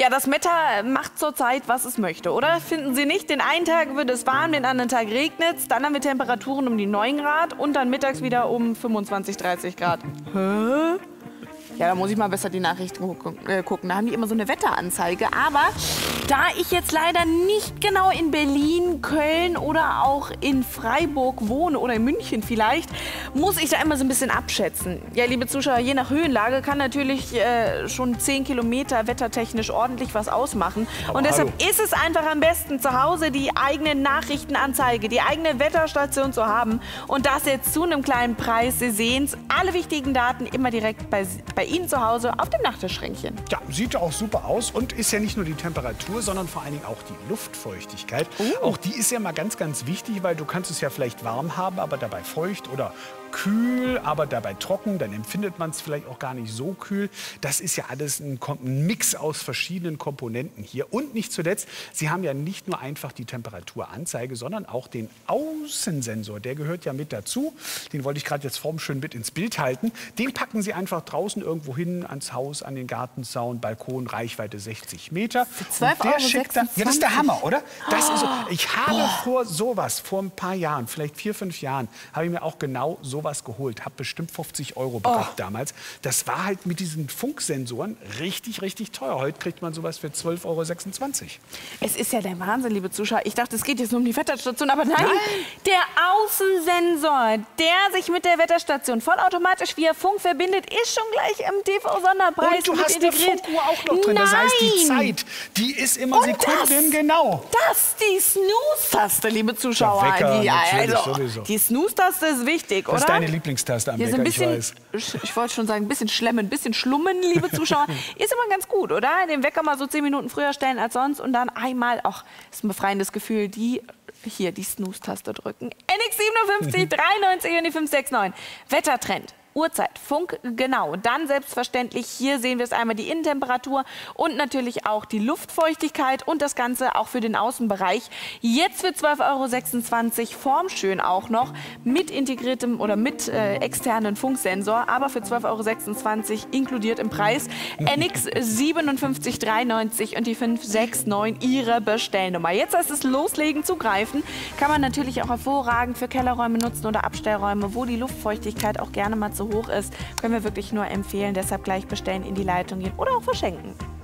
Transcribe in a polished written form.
Ja, das Wetter macht zurzeit, was es möchte, oder? Finden Sie nicht? Den einen Tag wird es warm, den anderen Tag regnet es, dann haben wir Temperaturen um die 9 Grad und dann mittags wieder um 25, 30 Grad. Hä? Ja, da muss ich mal besser die Nachrichten gucken. Da haben die immer so eine Wetteranzeige. Aber da ich jetzt leider nicht genau in Berlin, Köln oder auch in Freiburg wohne oder in München vielleicht, muss ich da immer so ein bisschen abschätzen. Ja, liebe Zuschauer, je nach Höhenlage kann natürlich schon 10 Kilometer wettertechnisch ordentlich was ausmachen. Aber und deshalb ist es einfach am besten, zu Hause die eigene Nachrichtenanzeige, die eigene Wetterstation zu haben. Und das jetzt zu einem kleinen Preis. Sie sehen es, alle wichtigen Daten immer direkt bei Ihnen zu Hause auf dem Nachttischschränkchen. Ja, sieht auch super aus und ist ja nicht nur die Temperatur, sondern vor allen Dingen auch die Luftfeuchtigkeit. Auch die ist ja mal ganz, ganz wichtig, weil du kannst es ja vielleicht warm haben, aber dabei feucht oder kühl, aber dabei trocken. Dann empfindet man es vielleicht auch gar nicht so kühl. Das ist ja alles ein Mix aus verschiedenen Komponenten hier. Und nicht zuletzt, Sie haben ja nicht nur einfach die Temperaturanzeige, sondern auch den Außensensor. Der gehört ja mit dazu. Den wollte ich gerade jetzt formschön mit ins Bild halten. Den packen Sie einfach draußen irgendwo hin, ans Haus, an den Gartenzaun, Balkon, Reichweite 60 Meter. Für 12,26 €. Ja, das ist der Hammer, oder? Das ist so. Ich habe vor ein paar Jahren, vielleicht 4, 5 Jahren, habe ich mir auch genau sowas geholt. Habe bestimmt 50 € gebracht damals. Das war halt mit diesen Funksensoren richtig, richtig teuer. Heute kriegt man sowas für 12,26 €. Es ist ja der Wahnsinn, liebe Zuschauer. Ich dachte, es geht jetzt nur um die Wetterstation, aber nein. Der Außensensor, der sich mit der Wetterstation vollautomatisch via Funk verbindet, ist schon gleich im TV-Sonderpreis. Und du hast eine Funkuhr auch noch drin. Das heißt, die Zeit, die ist immer sekundengenau. Das, die Snooze-Taste, liebe Zuschauer. Der Wecker, sowieso. Die Snooze-Taste ist wichtig, oder? Das ist deine Lieblingstaste am Hier Wecker, so ein bisschen, ich wollte schon sagen, ein bisschen schlemmen, ein bisschen schlummen, liebe Zuschauer. Ist immer ganz gut, oder? Den Wecker mal so 10 Minuten früher stellen als sonst und dann einmal, ist ein befreiendes Gefühl, die Snooze-Taste drücken. NX 57 93 und die 569. Wettertrend. Uhrzeit, Funk, genau. Dann selbstverständlich, hier sehen wir es einmal, die Innentemperatur und natürlich auch die Luftfeuchtigkeit und das Ganze auch für den Außenbereich. Jetzt für 12,26 € formschön auch noch mit integriertem oder mit externen Funksensor, aber für 12,26 € inkludiert im Preis. NX 57 93 und die 569 Ihre Bestellnummer. Jetzt heißt es loslegen, zugreifen. Kann man natürlich auch hervorragend für Kellerräume nutzen oder Abstellräume, wo die Luftfeuchtigkeit auch gerne mal zu hoch ist, können wir wirklich nur empfehlen. Deshalb gleich bestellen, in die Leitung gehen oder auch verschenken.